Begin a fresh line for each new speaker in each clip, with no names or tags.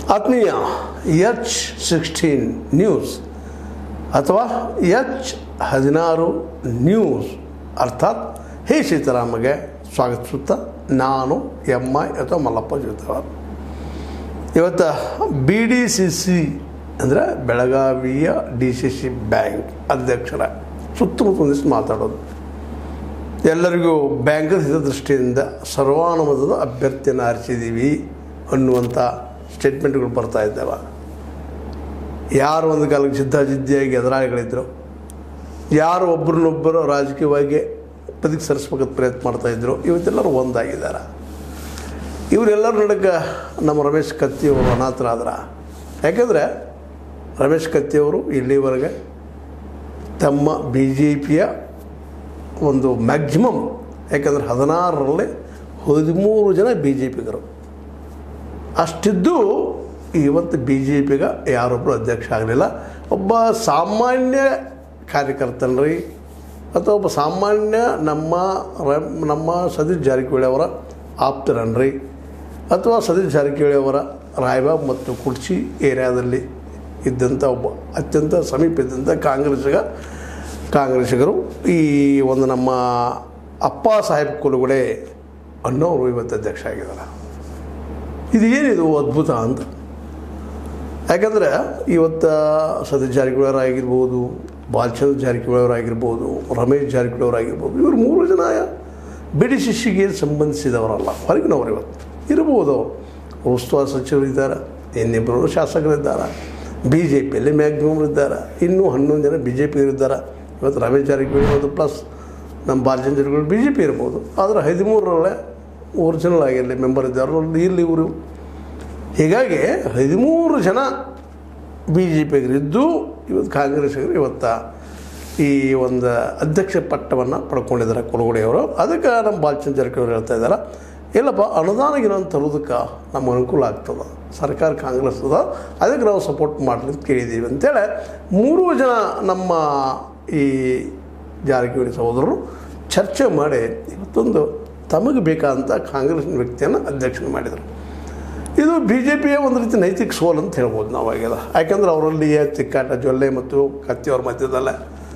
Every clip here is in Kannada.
ಆತ್ಮೀಯ H16 ನ್ಯೂಸ್ ಅಥವಾ H16 ನ್ಯೂಸ್ ಅರ್ಥಾತ್ ಹೇ ಸೀತಾರಾಮಗೆ ಸ್ವಾಗತಿಸುತ್ತಾ ನಾನು MI ಅಥವಾ ಮಲ್ಲಪ್ಪ ಜೋತವಾರ್. ಇವತ್ತು BDCC ಅಂದರೆ ಬೆಳಗಾವಿಯ DCC ಬ್ಯಾಂಕ್ ಅಧ್ಯಕ್ಷರ ಸುತ್ತಮುತ್ತ ಒಂದಿಷ್ಟು ಮಾತಾಡೋದು. ಎಲ್ಲರಿಗೂ ಬ್ಯಾಂಕದ ಹಿತದೃಷ್ಟಿಯಿಂದ ಸರ್ವಾನುಮತದ ಅಭ್ಯರ್ಥಿಯನ್ನು ಆರಿಸಿದ್ದೀವಿ ಅನ್ನುವಂಥ ಸ್ಟೇಟ್ಮೆಂಟ್ಗಳು ಬರ್ತಾ ಇದ್ದಾವೆ. ಯಾರು ಒಂದು ಕಾಲಕ್ಕೆ ಜಿದ್ದಾಜಿದ್ದಿಯಾಗಿ ಎದುರಾಳಿಗಳಿದ್ದರು, ಯಾರು ಒಬ್ಬರನ್ನೊಬ್ಬರು ರಾಜಕೀಯವಾಗಿ ಬದುಕಿ ಸರಿಸ್ಬೇಕಂತ ಪ್ರಯತ್ನ ಮಾಡ್ತಾಯಿದ್ರು, ಇವತ್ತೆಲ್ಲರೂ ಒಂದಾಗಿದ್ದಾರೆ. ಇವರೆಲ್ಲರ ನಡುಕ ನಮ್ಮ ರಮೇಶ್ ಕತ್ತಿಯವರು ಅನಾಥರಾದ್ರ. ಯಾಕೆಂದರೆ ರಮೇಶ್ ಕತ್ತಿಯವರು ಇಲ್ಲಿವರೆಗೆ ತಮ್ಮ BJPಯ ಒಂದು ಮ್ಯಾಕ್ಸಿಮಮ್, ಯಾಕಂದರೆ 16ರಲ್ಲಿ 13 ಜನ BJPಗರು ಅಷ್ಟಿದ್ದು ಇವತ್ತು BJPಗೆ ಯಾರೊಬ್ಬರು ಅಧ್ಯಕ್ಷ ಆಗಲಿಲ್ಲ. ಒಬ್ಬ ಸಾಮಾನ್ಯ ಕಾರ್ಯಕರ್ತನ್ರಿ ಅಥವಾ ಒಬ್ಬ ಸಾಮಾನ್ಯ ನಮ್ಮ ಸತೀಶ್ ಜಾರಕಿಹೊಳಿ ಅವರ ಆಪ್ತರನ್ರಿ ಅಥವಾ ಸತೀಶ್ ಜಾರಕಿಹೊಳಿ ಅವರ ರಾಯಬಾಗ್ ಮತ್ತು ಕುರ್ಚಿ ಏರಿಯಾದಲ್ಲಿ ಇದ್ದಂಥ ಒಬ್ಬ ಅತ್ಯಂತ ಸಮೀಪ ಇದ್ದಂಥ ಕಾಂಗ್ರೆಸ್ಸಿಗರು ಈ ಒಂದು ನಮ್ಮ ಅಪ್ಪ ಸಾಹೇಬ್ ಕುಲುಗುಡೆ ಅನ್ನೋರು ಇವತ್ತು ಅಧ್ಯಕ್ಷ ಆಗಿದ್ದಾರೆ. ಇದು ಏನಿದು ಅದ್ಭುತ ಅಂತ. ಯಾಕಂದರೆ ಇವತ್ತು ಸತೀಶ್ ಜಾರಕಿಹೊಳಿ ಅವರಾಗಿರ್ಬೋದು, ಬಾಲಚಂದ್ರ ಜಾರಕಿಹೊಳಿ ಅವರಾಗಿರ್ಬೋದು, ರಮೇಶ್ ಜಾರಕಿಹೊಳಿ ಅವರಾಗಿರ್ಬೋದು, ಇವರು 3 ಜನ BDCCಗೆ ಸಂಬಂಧಿಸಿದವರಲ್ಲ, ಹೊರಗಿನವರು ಇವತ್ತು ಇರ್ಬೋದು. ಅವರು ಉಸ್ತುವಾರಿ ಸಚಿವರಿದ್ದಾರೆ, ಇನ್ನಿಬ್ಬರು ಶಾಸಕರಿದ್ದಾರೆ, BJPಯಲ್ಲಿ ಮ್ಯಾಕ್ಸಿಮಮ್ ಇದ್ದಾರೆ, ಇನ್ನೂ 11 ಜನ BJPಗರಿದ್ದಾರೆ. ಇವತ್ತು ರಮೇಶ್ ಜಾರಕಿಹೊಳಿ ಇರ್ಬೋದು, ಪ್ಲಸ್ ನಮ್ಮ ಬಾಲಚಂದ್ರ ಜಾರಕಿಹೊಳಿ BJP ಇರ್ಬೋದು. ಆದರೆ 13ರಲ್ಲೇ ಒರಿಜಿನಲ್ ಆಗಿರಲಿ ಮೆಂಬರ್ ಇದ್ದಾರೆ ಇಲ್ಲಿ ಇವರು. ಹೀಗಾಗಿ 13 ಜನ BJPಗರಿದ್ದು ಇವತ್ತು ಕಾಂಗ್ರೆಸ್ಸಿಗರು ಇವತ್ತು ಈ ಒಂದು ಅಧ್ಯಕ್ಷ ಪಟ್ಟವನ್ನು ಪಡ್ಕೊಂಡಿದ್ದಾರೆ ಕುಲಗುಡೆಯವರು. ಅದಕ್ಕೆ ನಮ್ಮ ಬಾಲಚಂದ್ರ ಜಾರಕಿಹೊಳಿ ಹೇಳ್ತಾ ಇದ್ದಾರೆ, ಇಲ್ಲಪ್ಪ ಅನುದಾನಗಿನ ತರೋದಕ್ಕೆ ನಮಗೆ ಅನುಕೂಲ ಆಗ್ತದೆ, ಸರ್ಕಾರ ಕಾಂಗ್ರೆಸ್ ಅದ, ಅದಕ್ಕೆ ನಾವು ಸಪೋರ್ಟ್ ಮಾಡಲಿ ಅಂತ ಕೇಳಿದ್ದೀವಿ ಅಂತೇಳಿ 3 ಜನ ನಮ್ಮ ಈ ಜಾರಕಿಹೊಳಿ ಸಹೋದರರು ಚರ್ಚೆ ಮಾಡಿ ಇವತ್ತೊಂದು ತಮಗೆ ಬೇಕಾದಂಥ ಕಾಂಗ್ರೆಸ್ನ ವ್ಯಕ್ತಿಯನ್ನು ಅಧ್ಯಕ್ಷನ ಮಾಡಿದರು. ಇದು BJPಯ ಒಂದು ರೀತಿ ನೈತಿಕ ಸೋಲು ಅಂತ ಹೇಳ್ಬೋದು ನಾವು ಆಗ್ಯದ. ಯಾಕೆಂದ್ರೆ ಅವರಲ್ಲಿ ತಿಕ್ಕಾಟ ಜೊಲ್ಲೆ ಮತ್ತು ಕತ್ತಿಯವ್ರ ಮಧ್ಯದಲ್ಲೇ.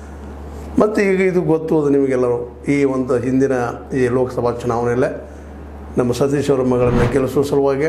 ಮತ್ತು ಈಗ ಇದು ಗೊತ್ತು ನಿಮಗೆಲ್ಲರೂ, ಈ ಒಂದು ಹಿಂದಿನ ಈ ಲೋಕಸಭಾ ಚುನಾವಣೆಯಲ್ಲೇ ನಮ್ಮ ಸತೀಶ್ ಅವರ ಮಗಳನ್ನು ಗೆಲ್ಲಿಸುವ ಸಲುವಾಗಿ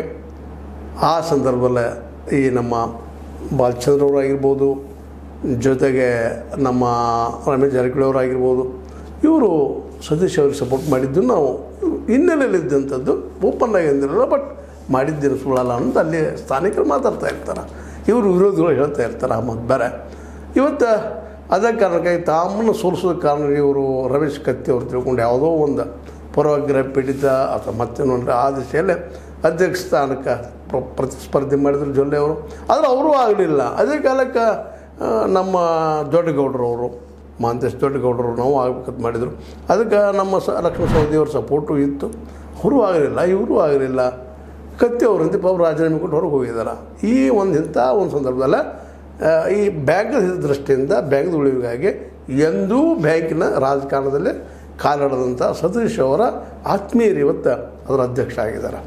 ಆ ಸಂದರ್ಭದಲ್ಲೇ ಈ ನಮ್ಮ ಬಾಲಚಂದ್ರ ಅವರಾಗಿರ್ಬೋದು, ಜೊತೆಗೆ ನಮ್ಮ ರಮೇಶ್ ಜಾರಕಿಹೊಳಿ ಅವರಾಗಿರ್ಬೋದು, ಇವರು ಸತೀಶ್ ಅವ್ರಿಗೆ ಸಪೋರ್ಟ್ ಮಾಡಿದ್ದು ನಾವು ಹಿನ್ನೆಲೆಯಲ್ಲಿದ್ದಂಥದ್ದು ಓಪನ್ನಾಗಿ ಅಂದಿರಲ್ಲ, ಬಟ್ ಮಾಡಿದ್ದೇನು ಸುಳ್ಳಲ್ಲ ಅಂತ ಅಲ್ಲಿ ಸ್ಥಾನಿಕರು ಮಾತಾಡ್ತಾ ಇರ್ತಾರೆ, ಇವರು ವಿರೋಧಿಗಳು ಹೇಳ್ತಾ ಇರ್ತಾರೆ. ಆ ಮತ್ತು ಬೇರೆ ಇವತ್ತು ಅದೇ ಕಾರಣಕ್ಕಾಗಿ ತಮ್ಮನ್ನು ಸೋಲಿಸೋದಕ್ಕೆ ಕಾರಣ ಇವರು ರಮೇಶ್ ಕತ್ತಿ ಅವರು ತಿಳ್ಕೊಂಡು ಯಾವುದೋ ಒಂದು ಪೂರ್ವಾಗ್ರಹ ಪೀಡಿತ ಅಥವಾ ಮತ್ತೇನು ಆ ದಿಶೆಯಲ್ಲೇ ಅಧ್ಯಕ್ಷ ಸ್ಥಾನಕ್ಕೆ ಪ್ರತಿಸ್ಪರ್ಧೆ ಮಾಡಿದ್ರು ಜೊಲ್ಲೆ ಅವರು. ಆದರೆ ಅವರೂ ಆಗಲಿಲ್ಲ. ಅದೇ ಕಾಲಕ್ಕೆ ನಮ್ಮ ದೊಡ್ಡಗೌಡರು ಅವರು, ಮಹಾಂತೇಶ್ ದೊಡ್ಡಗೌಡರು ನಾವು ಆಗ್ಬೇಕಂತ ಮಾಡಿದರು. ಅದಕ್ಕೆ ನಮ್ಮ ಲಕ್ಷ್ಮಣ ಸವದಿಯವ್ರ ಸಪೋರ್ಟು ಇತ್ತು, ಅವರು ಆಗಲಿಲ್ಲ, ಇವರು ಆಗಲಿಲ್ಲ. ಕತ್ತಿ ಅವರಂತೆ ಪಾಪ ರಾಜೀನಾಮೆ ಕೊಟ್ಟು ಹೊರಗೆ ಹೋಗಿದ್ದಾರೆ. ಈ ಇಂಥ ಒಂದು ಸಂದರ್ಭದಲ್ಲೇ ಈ ಬ್ಯಾಂಕ್ನ ದೃಷ್ಟಿಯಿಂದ ಬ್ಯಾಂಕ್ದ ಉಳಿವಿಗಾಗಿ ಎಂದೂ ಬ್ಯಾಂಕಿನ ರಾಜಕಾರಣದಲ್ಲಿ ಕಾಲಾಡದಂಥ ಸತೀಶ್ ಅವರ ಆತ್ಮೀಯರು ಇವತ್ತು ಅದರ ಅಧ್ಯಕ್ಷ ಆಗಿದ್ದಾರೆ.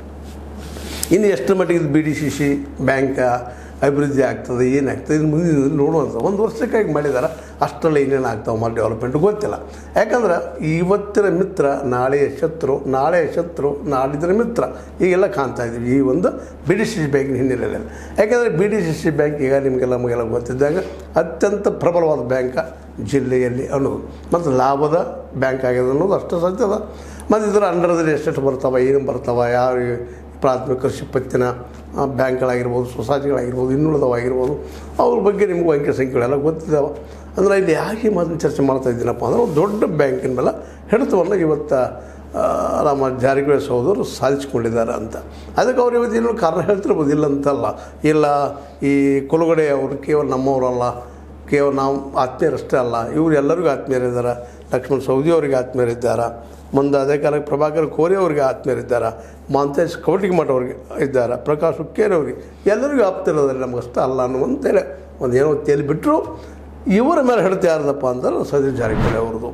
ಇನ್ನು ಎಷ್ಟು ಮಟ್ಟಿಗೆ BDCC ಬ್ಯಾಂಕ್ ಅಭಿವೃದ್ಧಿ ಆಗ್ತದೆ, ಏನಾಗ್ತದೆ, ಇನ್ನು ಮುಂದಿನ ನೋಡುವಂಥ 1 ವರ್ಷಕ್ಕಾಗಿ ಮಾಡಿದ್ದಾರೆ. ಅಷ್ಟರಲ್ಲಿ ಏನೇನು ಆಗ್ತಾವೆ ಡೆವಲಪ್ಮೆಂಟ್ ಗೊತ್ತಿಲ್ಲ. ಯಾಕಂದ್ರೆ ಇವತ್ತಿನ ಮಿತ್ರ ನಾಳೆಯ ಶತ್ರು, ನಾಳೆಯ ಶತ್ರು ನಾಡಿದ್ರ ಮಿತ್ರ, ಈಗೆಲ್ಲ ಕಾಣ್ತಾ ಇದ್ದೀವಿ ಈ ಒಂದು BDCC ಬ್ಯಾಂಕಿನ ಹಿನ್ನೆಲೆಯಲ್ಲಿ. ಯಾಕೆಂದರೆ BDCC ಬ್ಯಾಂಕ್ ಈಗ ನಮಗೆಲ್ಲ ಗೊತ್ತಿದ್ದಾಗ ಅತ್ಯಂತ ಪ್ರಬಲವಾದ ಬ್ಯಾಂಕ್ ಜಿಲ್ಲೆಯಲ್ಲಿ ಅನ್ನೋದು, ಮತ್ತು ಲಾಭದ ಬ್ಯಾಂಕ್ ಆಗಿದೆ ಅನ್ನೋದು ಅಷ್ಟು ಸತ್ಯದ. ಮತ್ತು ಇದರ ಅಂಡರ್ದಲ್ಲಿ ಎಷ್ಟೆಷ್ಟು ಬರ್ತಾವೆ, ಏನು ಬರ್ತಾವೆ, ಯಾವ ಪ್ರಾಥಮಿಕ ಕೃಷಿ ಪತ್ತಿನ ಬ್ಯಾಂಕ್ಗಳಾಗಿರ್ಬೋದು, ಸೊಸೈಟಿಗಳಾಗಿರ್ಬೋದು, ಇನ್ನುಳಿದವಾಗಿರ್ಬೋದು, ಅವ್ರ ಬಗ್ಗೆ ನಿಮಗೂ ಅಂಕಿ ಸಂಖ್ಯೆಗಳೆಲ್ಲ ಗೊತ್ತಿದ್ದಾವೆ. ಅಂದರೆ ಇಲ್ಲಿ ಯಾಕೆ ಮಾತನ್ನು ಚರ್ಚೆ ಮಾಡ್ತಾ ಇದ್ದೀನಪ್ಪ ಅಂದರೆ ಒಂದು ದೊಡ್ಡ ಬ್ಯಾಂಕಿನ ಮೇಲೆ ಹಿಡಿತವನ್ನು ಇವತ್ತು ನಮ್ಮ ಜಾರಕಿಹೊಳಿ ಸಹೋದರರು ಸಾಧಿಸಿಕೊಂಡಿದ್ದಾರೆ ಅಂತ. ಅದಕ್ಕೆ ಅವ್ರು ಇವತ್ತು ಇನ್ನೂ ಕಾರಣ ಹೇಳ್ತಿರ್ಬೋದು, ಇಲ್ಲ ಅಂತಲ್ಲ. ಇಲ್ಲ, ಈ ಕುಲುಗುಡೆ ಅವರು ಕೇವಲ ನಮ್ಮವರಲ್ಲ, ಕೇವಲ ನಾವು ಆತ್ಮೀಯರಷ್ಟೇ ಅಲ್ಲ, ಇವರು ಎಲ್ಲರಿಗೂ ಆತ್ಮೀಯರಿದ್ದಾರೆ. ಲಕ್ಷ್ಮಣ ಸವದಿ ಅವರಿಗೆ ಆತ್ಮೀಯರಿದ್ದಾರೆ, ಮುಂದೆ ಅದೇ ಕಾಲಕ್ಕೆ ಪ್ರಭಾಕರ್ ಕೋರೆ ಅವರಿಗೆ ಆತ್ಮೀಯರಿದ್ದಾರೆ, ಮಹಾಂತೇಶ್ ಕವಟಿಮಠ ಅವ್ರಿಗೆ ಇದ್ದಾರೆ, ಪ್ರಕಾಶ್ ಹುಕ್ಕೇರವ್ರಿಗೆ, ಎಲ್ಲರಿಗೂ ಆಪ್ತಿರೋದ್ರೆ ನಮಗಷ್ಟೇ ಅಲ್ಲ ಅನ್ನುವಂತೇಳಿ ಒಂದು ಏನೋ ತೇಲಿ ಬಿಟ್ಟರು. ಇವರ ಮೇಲೆ ಹಿಡಿತ ಯಾರ್ದಪ್ಪ ಅಂದ್ರೆ ಸತೀಶ್ ಜಾರಕಿಹೊಳಿ ಅವ್ರದ್ದು.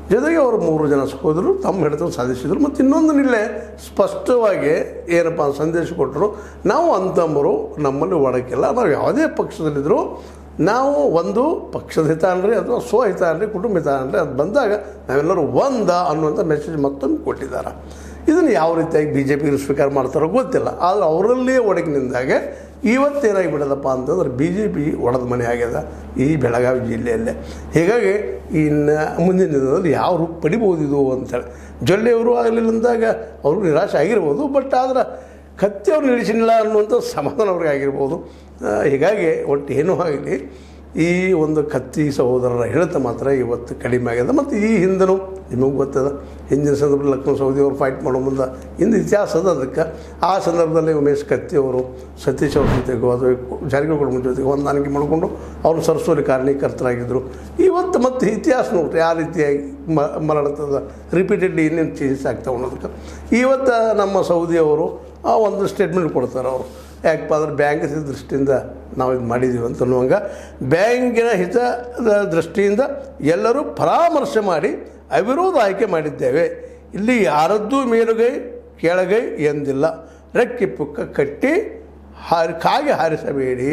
ಜೊತೆಗೆ ಅವರು 3 ಜನ ಸಹೋದರರು ತಮ್ಮ ಹಿಡಿತ ಸಾಧಿಸಿದರು. ಮತ್ತು ಇನ್ನೊಂದು ಇಲ್ಲೇ ಸ್ಪಷ್ಟವಾಗಿ ಏನಪ್ಪ ಸಂದೇಶ ಕೊಟ್ಟರು, ನಾವು ಅಂತಂಬರು ನಮ್ಮಲ್ಲಿ ಒಡಕಿಲ್ಲ, ನಾವು ಯಾವುದೇ ಪಕ್ಷದಲ್ಲಿದ್ದರೂ ನಾವು ಒಂದು ಪಕ್ಷದ ಹಿತ ಅನ್ರಿ ಅಥವಾ ಸ್ವಹಿತ ಅನ್ರಿ ಕುಟುಂಬ ಹಿತ ಅನ್ರಿ ಅದು ಬಂದಾಗ ನಾವೆಲ್ಲರೂ ಅನ್ನುವಂಥ ಮೆಸೇಜ್ ಮತ್ತೊಂದು ಕೊಟ್ಟಿದ್ದಾರೆ. ಇದನ್ನು ಯಾವ ರೀತಿಯಾಗಿ BJP ಸ್ವೀಕಾರ ಮಾಡ್ತಾರೋ ಗೊತ್ತಿಲ್ಲ. ಆದರೆ ಅವರಲ್ಲೇ ಒಡಗಿನಿಂದಾಗ ಇವತ್ತೇನಾಗಿ ಬಿಡೋದಪ್ಪ ಅಂತಂದ್ರೆ BJP ಒಡೆದ ಮನೆ ಆಗ್ಯದ ಈ ಬೆಳಗಾವಿ ಜಿಲ್ಲೆಯಲ್ಲೇ. ಹೀಗಾಗಿ ಇನ್ನು ಮುಂದಿನ ದಿನದಲ್ಲಿ ಯಾವ ರೂಪ ಪಡಿಬೋದು ಇದು ಅಂತೇಳಿ ಜೊಲ್ಲೆಯವರು ಆಗಲಿಲ್ಲ ಅಂದಾಗ ಅವರು ನಿರಾಶೆ ಆಗಿರ್ಬೋದು. ಬಟ್ ಆದ್ರೆ ಕತ್ತಿಯವ್ರು ನಿಲ್ಲಿಸಿಲ್ಲ ಅನ್ನುವಂಥ ಸಮಾಧಾನ ಅವ್ರಿಗೆ ಆಗಿರ್ಬೋದು. ಹೀಗಾಗಿ ಒಟ್ಟು ಏನೂ ಆಗಲಿ ಈ ಒಂದು ಕತ್ತಿ ಸಹೋದರರ ಹಿಡಿತ ಮಾತ್ರ ಇವತ್ತು ಕಡಿಮೆ ಆಗ್ಯದ. ಮತ್ತು ಈ ಹಿಂದೂ ನಿಮಗೆ ಗೊತ್ತದ, ಹಿಂದಿನ ಸಂದರ್ಭದಲ್ಲಿ ಲಕ್ಷ್ಮಣ ಸವದಿ ಅವರು ಫೈಟ್ ಮಾಡೋ ಮುಂದೆ ಹಿಂದೆ ಇತಿಹಾಸ ಅದ ಅದಕ್ಕೆ. ಆ ಸಂದರ್ಭದಲ್ಲಿ ಉಮೇಶ್ ಕತ್ತಿ ಅವರು ಸತೀಶ್ ಅವ್ರ ಜೊತೆಗೂ ಅಥವಾ ಜಾರಕಿಹೊಳಿ ಕುಟುಂಬದ ಜೊತೆಗೆ ಹೊಂದಾಣಿಕೆ ಮಾಡಿಕೊಂಡು ಅವರು ಸರಸ್ವತಿ ಕಾರಣೀಕರ್ತರಾಗಿದ್ದರು. ಇವತ್ತು ಮತ್ತು ಇತಿಹಾಸ ನೋಡ್ರಿ ಯಾವ ರೀತಿಯಾಗಿ ಮರಳತ್ತದ ರಿಪೀಟೆಡ್ಲಿ ಇನ್ನೇನು ಚೇಂಜಸ್ ಆಗ್ತಾವೆ ಅನ್ನೋದಕ್ಕೆ. ಇವತ್ತು ನಮ್ಮ ಸೌದಿಯವರು ಒಂದು ಸ್ಟೇಟ್ಮೆಂಟ್ ಕೊಡ್ತಾರೆ. ಅವರು ಯಾಕಪ್ಪ ಅಂದ್ರೆ ಬ್ಯಾಂಕ್ ಹಿತ ದೃಷ್ಟಿಯಿಂದ ನಾವು ಇದು ಮಾಡಿದ್ದೀವಿ ಅಂತ ಅನ್ನುವಂಗೆ, ಬ್ಯಾಂಕಿನ ಹಿತದ ದೃಷ್ಟಿಯಿಂದ ಎಲ್ಲರೂ ಪರಾಮರ್ಶೆ ಮಾಡಿ ಅವಿರೋಧ ಆಯ್ಕೆ ಮಾಡಿದ್ದೇವೆ. ಇಲ್ಲಿ ಯಾರದ್ದೂ ಮೇಲುಗೈ ಕೆಳಗೈ ಎಂದಿಲ್ಲ. ರೆಕ್ಕೆ ಪುಕ್ಕ ಕಟ್ಟಿ ಕಾಗೆ ಹಾರಿಸಬೇಡಿ.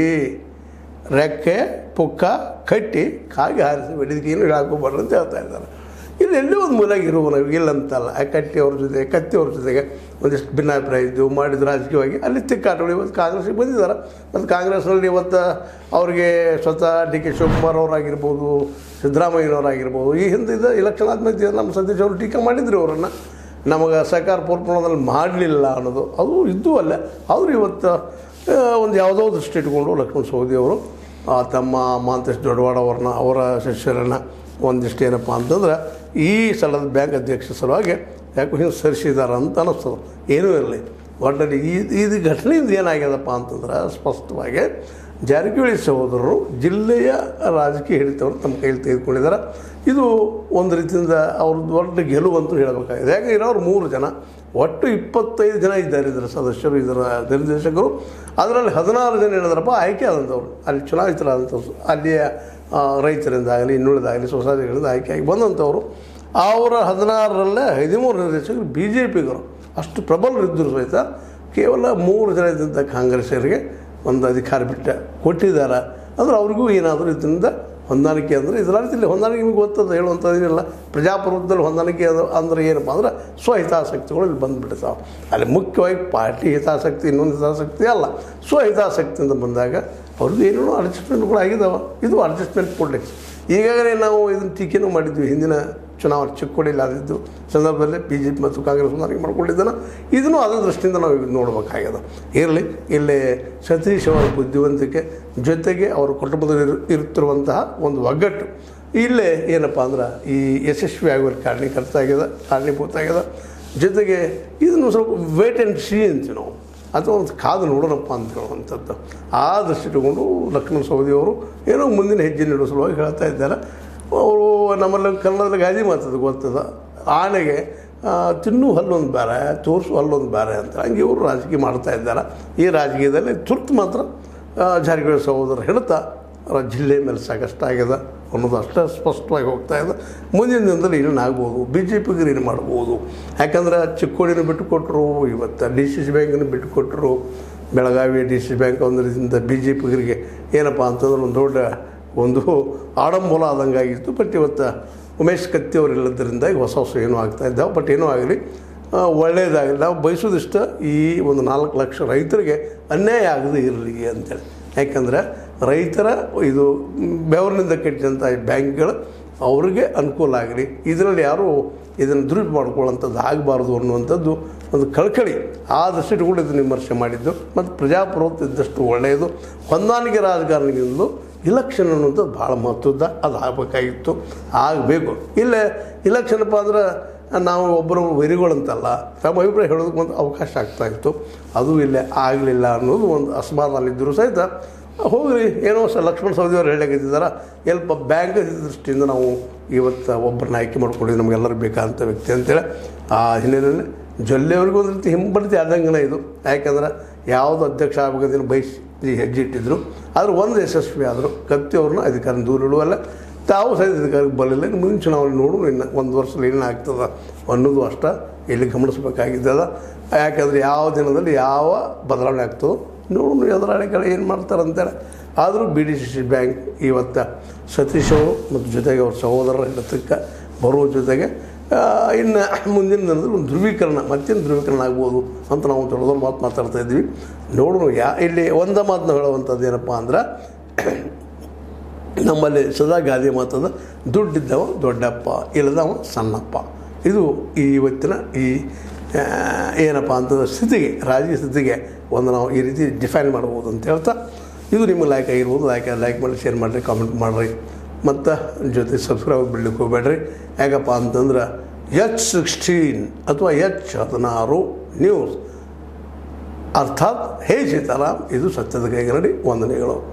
ರೆಕ್ಕೆ ಪುಕ್ಕ ಕಟ್ಟಿ ಕಾಗೆ ಹಾರಿಸಬೇಡಿ. ಇದಕ್ಕೆ ಏನು ಹೇಳಾಕೋಬಾರ್ದು ಅಂತ ಹೇಳ್ತಾ ಇದ್ದಾರೆ. ಇಲ್ಲಿ ಎಲ್ಲೂ ಒಂದು ಮೂಲಾಗಿ ಇರುವ ನಾವು ಇಲ್ಲಂತಲ್ಲ. ಕಟ್ಟಿ ಅವ್ರ ಜೊತೆ ಕತ್ತಿ ಅವ್ರ ಜೊತೆಗೆ ಒಂದಿಷ್ಟು ಭಿನ್ನಾಭಿಪ್ರಾಯ ಇದ್ದು ಮಾಡಿದ ರಾಜಕೀಯವಾಗಿ ಅಲ್ಲಿ ತಿಕ್ಕಾಟಗಳು ಇವತ್ತು ಕಾಂಗ್ರೆಸ್ಗೆ ಬಂದಿದ್ದಾರೆ. ಮತ್ತು ಕಾಂಗ್ರೆಸ್ನಲ್ಲಿ ಇವತ್ತು ಅವ್ರಿಗೆ ಸ್ವತಃ DK ಶಿವಕುಮಾರ್ ಅವರಾಗಿರ್ಬೋದು, ಸಿದ್ದರಾಮಯ್ಯನವರಾಗಿರ್ಬೋದು, ಈ ಹಿಂದಿದ್ದ ಇಲೆಕ್ಷನ್ ಆದಮೇಲೆ ನಮ್ಮ ಸತೀಶ್ ಅವರು ಟೀಕೆ ಮಾಡಿದ್ರು ಅವರನ್ನು, ನಮಗೆ ಸಹಕಾರ ಪೂರ್ಣದಲ್ಲಿ ಮಾಡಲಿಲ್ಲ ಅನ್ನೋದು ಅದು ಇದ್ದೂ ಅಲ್ಲ. ಅವರು ಇವತ್ತು ಒಂದು ಯಾವುದೋ ದೃಷ್ಟಿ ಇಟ್ಕೊಂಡು ಲಕ್ಷ್ಮಣ ಸವದಿ ಅವರು ತಮ್ಮ ಮಹಾಂತೇಶ್ ದೊಡ್ಡವಾಡ ಅವರ ಶಿಷ್ಯರನ್ನು ಒಂದಿಷ್ಟು ಏನಪ್ಪ ಅಂತಂದ್ರೆ ಈ ಸಲದ ಬ್ಯಾಂಕ್ ಅಧ್ಯಕ್ಷ ಸಲುವಾಗಿ ಯಾಕೋ ಹಿಂಗೆ ಸರಿಸಿದ್ದಾರೆ ಅಂತ ಅನ್ನಿಸ್ತದೆ. ಏನೂ ಇರಲಿ, ಒಟ್ಟಲ್ಲಿ ಇದು ಘಟನೆಯಿಂದ ಏನಾಗ್ಯದಪ್ಪ ಅಂತಂದ್ರೆ ಸ್ಪಷ್ಟವಾಗಿ ಜಾರಕಿಹೊಳಿ ಸಹೋದರರು ಜಿಲ್ಲೆಯ ರಾಜಕೀಯ ಹಿಡಿತವರು ತಮ್ಮ ಕೈಯಲ್ಲಿ ತೆಗೆದುಕೊಂಡಿದ್ದಾರೆ. ಇದು ಒಂದು ರೀತಿಯಿಂದ ಅವ್ರದ್ದು ದೊಡ್ಡ ಗೆಲುವು ಅಂತೂ ಹೇಳಬೇಕಾಗಿದೆ. ಯಾಕೆ ಇರೋರು 3 ಜನ, ಒಟ್ಟು 25 ಜನ ಇದ್ದಾರೆ ಇದರ ಸದಸ್ಯರು, ಇದರ ನಿರ್ದೇಶಕರು. ಅದರಲ್ಲಿ 16 ಜನ ಹೇಳಿದ್ರಪ್ಪ ಆಯ್ಕೆ ಆದಂಥವ್ರು, ಅಲ್ಲಿ ಚುನಾಯಿತರಾದಂಥವ್ರು, ಅಲ್ಲಿಯ ರೈತರಿಂದಾಗಲಿ ಇನ್ನುಳಿದಾಗಲಿ ಸೊಸೈಟಿಗಳಿಂದ ಆಯ್ಕೆಯಾಗಿ ಬಂದಂಥವ್ರು. ಅವರ 16ರಲ್ಲೇ 13 ನಿರ್ದೇಶಕರು BJPಗರು. ಅಷ್ಟು ಪ್ರಬಲರಿದ್ದರೂ ಸಹಿತ ಕೇವಲ 3 ಜನ ಇದ್ದಂಥ ಕಾಂಗ್ರೆಸ್ಸರಿಗೆ ಒಂದು ಅಧಿಕಾರ ಬಿಟ್ಟ ಕೊಟ್ಟಿದ್ದಾರೆ. ಅಂದರೆ ಅವ್ರಿಗೂ ಏನಾದರೂ ಇದರಿಂದ ಹೊಂದಾಣಿಕೆ ಅಂದರೆ ಇದರ ರೀತಿಯಲ್ಲಿ ಹೊಂದಾಣಿಕೆ ನಿಮಗೆ ಗೊತ್ತದ, ಹೇಳುವಂಥದ್ದೇನಿಲ್ಲ. ಪ್ರಜಾಪ್ರಭುತ್ವದಲ್ಲಿ ಹೊಂದಾಣಿಕೆ ಅಂದರೆ ಏನಪ್ಪ ಅಂದ್ರೆ ಸ್ವಹಿತಾಸಕ್ತಿಗಳು ಇಲ್ಲಿ ಬಂದುಬಿಡ್ತಾವೆ. ಅಲ್ಲಿ ಮುಖ್ಯವಾಗಿ ಪಾರ್ಟಿ ಹಿತಾಸಕ್ತಿ ಇನ್ನೊಂದು ಹಿತಾಸಕ್ತಿ ಅಲ್ಲ, ಸ್ವಹಿತಾಸಕ್ತಿಯಿಂದ ಬಂದಾಗ ಅವ್ರದ್ದು ಏನೇನೋ ಅಡ್ಜಸ್ಟ್ಮೆಂಟ್ಗಳು ಆಗಿದ್ದಾವೆ. ಇದು ಅಡ್ಜಸ್ಟ್ಮೆಂಟ್ ಪೊಲಿಟಿಕ್ಸ್. ಈಗಾಗಲೇ ನಾವು ಇದನ್ನು ಟೀಕೆನೂ ಮಾಡಿದ್ವಿ. ಹಿಂದಿನ ಚುನಾವಣೆ ಚಿಕ್ಕೋಡಿಯಲ್ಲಿ ಆದಿದ್ದು ಸಂದರ್ಭದಲ್ಲಿ BJP ಮತ್ತು ಕಾಂಗ್ರೆಸ್ ಹೊಂದಾಣಿಕೆ ಮಾಡ್ಕೊಂಡಿದ್ದಾನೆ. ಇದನ್ನು ಅದರ ದೃಷ್ಟಿಯಿಂದ ನಾವು ಈಗ ನೋಡಬೇಕಾಗ್ಯದ. ಇರಲಿ, ಇಲ್ಲಿ ಸತೀಶ್ ಅವರ ಬುದ್ಧಿವಂತಿಕೆ ಜೊತೆಗೆ ಅವರ ಕುಟುಂಬದಲ್ಲಿ ಇರುತ್ತಿರುವಂತಹ ಒಂದು ಒಗ್ಗಟ್ಟು ಇಲ್ಲೇ ಏನಪ್ಪ ಅಂದ್ರೆ ಈ ಯಶಸ್ವಿ ಆಗುವ ಕಾರಣೀಭೂತ ಆಗ್ಯದ. ಜೊತೆಗೆ ಇದನ್ನು ಸ್ವಲ್ಪ ವೇಟ್ ಆ್ಯಂಡ್ ಸಿ ಅಂತೀವಿ ನಾವು, ಅಥವಾ ಒಂದು ಕಾದು ನೋಡೋಣಪ್ಪ ಅಂತ ಹೇಳುವಂಥದ್ದು. ಆ ದೃಷ್ಟಿ ಇಟ್ಟುಕೊಂಡು ಲಕ್ಷ್ಮಣ ಸವದಿಯವರು ಏನೋ ಮುಂದಿನ ಹೆಜ್ಜೆ ನೀಡುವ ಸಲುವಾಗಿ ಹೇಳ್ತಾ ಇದ್ದಾರೆ. ಅವರು ನಮ್ಮಲ್ಲಿ ಕನ್ನಡದಲ್ಲಿ ಗಾದಿ ಮಾತದು ಗೊತ್ತದ, ಆನೆಗೆ ತಿನ್ನು ಹಲ್ಲೊಂದು ಬೇರೆ ತೋರಿಸು ಹಲ್ಲೊಂದು ಬೇರೆ ಅಂತ. ಹಂಗೆ ಇವರು ರಾಜಕೀಯ ಮಾಡ್ತಾ ಇದ್ದಾರೆ. ಈ ರಾಜಕೀಯದಲ್ಲಿ ತುರ್ತು ಮಾತ್ರ ಜಾರಕಿಹೊಳಿ ಸಹೋದರ ಹಿಡಿತ ಜಿಲ್ಲೆ ಮೇಲೆ ಸಾಕಷ್ಟು ಆಗ್ಯದ ಅನ್ನೋದು ಅಷ್ಟೇ ಸ್ಪಷ್ಟವಾಗಿ ಹೋಗ್ತಾ ಇದೆ. ಮುಂದಿನ ದಿನದಲ್ಲಿ ಏನಾಗ್ಬೋದು, BJPಗೆ ಏನು ಮಾಡ್ಬೋದು. ಯಾಕಂದ್ರೆ ಚಿಕ್ಕೋಡಿನ ಬಿಟ್ಟುಕೊಟ್ಟರು, ಇವತ್ತು DCC ಬ್ಯಾಂಕನ್ನು ಬಿಟ್ಟುಕೊಟ್ಟರು. ಬೆಳಗಾವಿ DCC ಬ್ಯಾಂಕ್ ಒಂದು ರೀತಿಯಿಂದ BJPಗರಿಗೆ ಏನಪ್ಪ ಅಂತಂದ್ರೆ ಒಂದು ದೊಡ್ಡ ಒಂದು ಆಡಂಬಲ ಆದಂಗೆ ಆಗಿತ್ತು. ಬಟ್ ಇವತ್ತು ಉಮೇಶ್ ಕತ್ತಿ ಅವರು ಇಲ್ಲದ್ರಿಂದ ಈಗ ಹೊಸ ಏನೂ ಆಗ್ತಾ ಇದ್ದಾವೆ. ಬಟ್ ಏನೂ ಆಗಲಿ, ಒಳ್ಳೆಯದಾಗಲಿ. ನಾವು ಬಯಸೋದಿಷ್ಟ ಈ ಒಂದು 4 ಲಕ್ಷ ರೈತರಿಗೆ ಅನ್ಯಾಯ ಆಗದೇ ಇರಲಿ ಅಂತೇಳಿ. ಯಾಕಂದರೆ ರೈತರ ಇದು ಬೆವರಿನಿಂದ ಕಟ್ಟಿದಂಥ ಬ್ಯಾಂಕ್ಗಳು ಅವ್ರಿಗೆ ಅನುಕೂಲ ಆಗಲಿ, ಇದರಲ್ಲಿ ಯಾರೂ ಇದನ್ನು ದುರುಪಯೋಗ ಮಾಡ್ಕೊಳ್ಳೋಂಥದ್ದು ಆಗಬಾರ್ದು ಅನ್ನುವಂಥದ್ದು ಒಂದು ಕಳಕಳಿ. ಆ ದೃಷ್ಟಿ ಕೂಡ ಇದನ್ನು ವಿಮರ್ಶೆ ಮಾಡಿದ್ದು. ಮತ್ತು ಪ್ರಜಾಪ್ರಭುತ್ವ ಇದ್ದಷ್ಟು ಒಳ್ಳೆಯದು. ಹೊಂದಾಣಿಕೆ ರಾಜಕಾರಣಿಗಿಂತಲೂ ಇಲೆಕ್ಷನ್ ಅನ್ನುವಂಥದ್ದು ಭಾಳ ಮಹತ್ವದ, ಅದು ಆಗಬೇಕಾಗಿತ್ತು, ಆಗಬೇಕು. ಇಲ್ಲೇ ಇಲೆಕ್ಷನ್ಪ್ಪ ಅಂದ್ರೆ ನಾವು ಒಬ್ಬರು ವೈರಿಗಳಂತಲ್ಲ, ತಮ್ಮ ಅಭಿಪ್ರಾಯ ಹೇಳೋದಕ್ಕೆ ಒಂದು ಅವಕಾಶ ಆಗ್ತಾಯಿತ್ತು. ಅದು ಇಲ್ಲೇ ಆಗಲಿಲ್ಲ ಅನ್ನೋದು ಒಂದು ಅಸಮಾಧಾನಲ್ಲಿದ್ದರೂ ಸಹಿತ ಹೋಗ್ರಿ, ಏನೋ ಲಕ್ಷ್ಮಣ ಸವದಿಯವರು ಹೇಳಾಗಿದ್ದಾರೆ. ಸ್ವಲ್ಪ ಬ್ಯಾಂಕ್ ದೃಷ್ಟಿಯಿಂದ ನಾವು ಇವತ್ತು ಒಬ್ಬರನ್ನ ಆಯ್ಕೆ ಮಾಡ್ಕೊಂಡಿದ್ದು ನಮಗೆಲ್ಲರೂ ಬೇಕಾದಂಥ ವ್ಯಕ್ತಿ ಅಂತೇಳಿ. ಆ ಹಿನ್ನೆಲೆಯಲ್ಲಿ ಜೊಲ್ಲೆಯವ್ರಿಗೂ ಒಂದು ರೀತಿ ಹಿಂಬಡ್ತಿ ಆದಂಗನ ಇದು. ಯಾಕಂದ್ರೆ ಯಾವುದು ಅಧ್ಯಕ್ಷ ಆಗಬೇಕಂತ ಬಯಸಿ ಹೆಜ್ಜೆ ಇಟ್ಟಿದ್ರು. ಆದರೂ ಒಂದು ಯಶಸ್ವಿ ಆದರು. ಕತ್ತಿ ಅವ್ರನ್ನ ಅಧಿಕಾರ ದೂರ ಇಡುವಲ್ಲ. ತಾವು ಸಹಿತ ಅಧಿಕಾರಕ್ಕೆ ಬರಲಿಲ್ಲ. ಇನ್ನು ಮುಂದಿನ ಚುನಾವಣೆ ನೋಡು ಇನ್ನು ಒಂದು ವರ್ಷದಲ್ಲಿ ಏನಾಗ್ತದೆ ಅನ್ನೋದು ಅಷ್ಟೇ ಇಲ್ಲಿ ಗಮನಿಸಬೇಕಾಗಿದ್ದದ. ಯಾಕಂದರೆ ಯಾವ ದಿನದಲ್ಲಿ ಯಾವ ಬದಲಾವಣೆ ಆಗ್ತದೋ ನೋಡು, ಎದುರಾಳಿಗಳು ಏನು ಮಾಡ್ತಾರೆ ಅಂತೇಳಿ. ಆದರೂ BDCC ಬ್ಯಾಂಕ್ ಇವತ್ತು ಸತೀಶ್ ಅವರು ಮತ್ತು ಜೊತೆಗೆ ಅವ್ರ ಸಹೋದರರ ಹಿಡಿತಕ್ಕೆ ಬರುವ ಜೊತೆಗೆ ಇನ್ನು ಮುಂದಿನ ದಿನದಲ್ಲಿ ಒಂದು ಧ್ರುವೀಕರಣ, ಮತ್ತೇನು ಧ್ರುವೀಕರಣ ಆಗ್ಬೋದು ಅಂತ ನಾವು ದೊಡ್ಡ ಮಾತಾಡ್ತಾ ಇದ್ವಿ. ನೋಡೋಣ. ಇಲ್ಲಿ ಒಂದು ಮಾತನ್ನ ಹೇಳುವಂಥದ್ದು ಏನಪ್ಪ ಅಂದ್ರೆ, ನಮ್ಮಲ್ಲಿ ಸದಾ ಗಾದೆ ಮಾತದ, ದುಡ್ಡಿದ್ದವ ದೊಡ್ಡಪ್ಪ, ಇಲ್ಲದವ ಸಣ್ಣಪ್ಪ. ಇದು ಇವತ್ತಿನ ಈ ಏನಪ್ಪ ಅಂತಂದ್ರೆ ಸ್ಥಿತಿಗೆ, ರಾಜಕೀಯ ಸ್ಥಿತಿಗೆ ಒಂದು ನಾವು ಈ ರೀತಿ ಡಿಫೈನ್ ಮಾಡ್ಬೋದು ಅಂತ ಹೇಳ್ತಾ, ಇದು ನಿಮಗೆ ಲೈಕ್ ಆಗಿರ್ಬೋದು. ಲೈಕ್ ಮಾಡಿ, ಶೇರ್ ಮಾಡಿರಿ, ಕಾಮೆಂಟ್ ಮಾಡಿರಿ, ಮತ್ತು ಜೊತೆ ಸಬ್ಸ್ಕ್ರೈಬ್ ಬಿಡ್ಲಿಕ್ಕೆ ಹೋಗಬೇಡ್ರಿ. ಯಾಕಪ್ಪ ಅಂತಂದ್ರೆ H16 ಅಥವಾ H16 ನ್ಯೂಸ್, ಅರ್ಥಾತ್ ಹೇ ಸೀತಾರಾಮ್, ಇದು ಸತ್ಯದ ಕೈಗನ್ನಡಿ. ವಂದನೆಗಳು.